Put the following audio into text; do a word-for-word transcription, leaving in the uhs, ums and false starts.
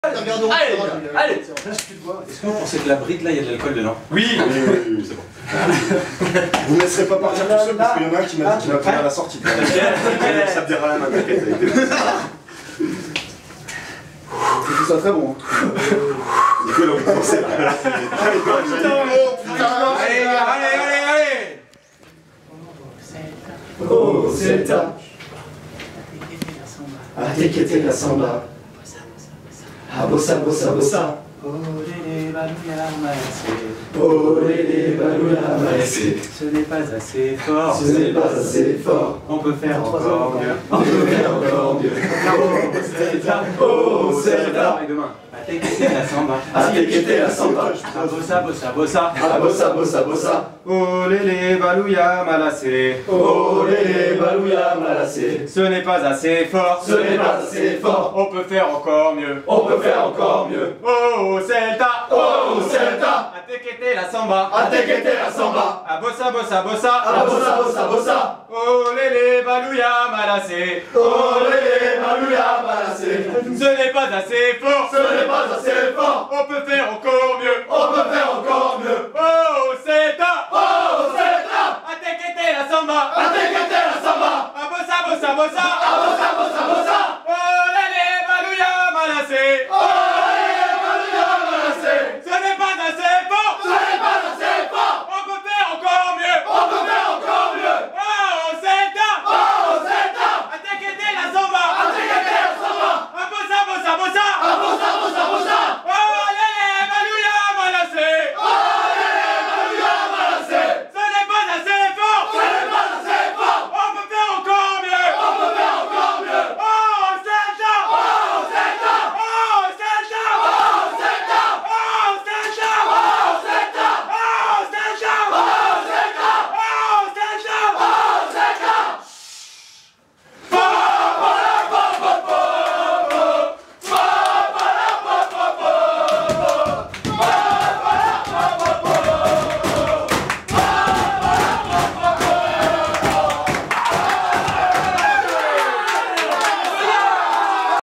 Allez, regardons. Allez, allez. Est-ce que vous pensez que la bride là, il y a de l'alcool dedans? Oui. Oui, oui, oui, c'est bon. Vous ne laisserez pas partir tout seul parce qu'il y en a un qui m'a dit qu'il va prendre à la sortie. Ça te dira la main, t'inquiète. C'est ça très bon. Nico, il a envie de penser là. Allez, allez, allez, allez. Oh, Zelda. Atekete la samba. Ah, bossa, bossa, bossa. Oh, lélé, balouya, malassé. Oh, lélé, balouya, malassé. Ce n'est pas assez fort. Ce n'est pas assez fort. On peut faire encore mieux. On peut faire encore mieux. Oh, Zelda. Oh, Zelda. Et demain. Atekete la samba. Atekete la samba. Ah, bossa, bossa, bossa. Ah, bossa, bossa, bossa. Oh, lélé, balouya, malassé. Oh, lélé, balouya, malassé. Ce n'est pas assez fort. Ce n'est pas assez fort. On peut faire encore mieux. On peut faire encore mieux. Oh, Zelda. Oh, Zelda. Atekete la samba. Atekete la samba. Ah, bossa, bossa, bossa. Ah, bossa, bossa, bossa. Oh, lélé, balouya, malassé. Oh, lélé, balouya, malassé. Ce n'est pas assez fort. Ce n'est pas assez fort. On peut faire encore mieux. On peut faire encore mieux. Oh, Zelda. Oh, Zelda. Atekete la samba. Atekete la samba. Ah, bossa, bossa, bossa. Ah, bossa, bossa, bossa.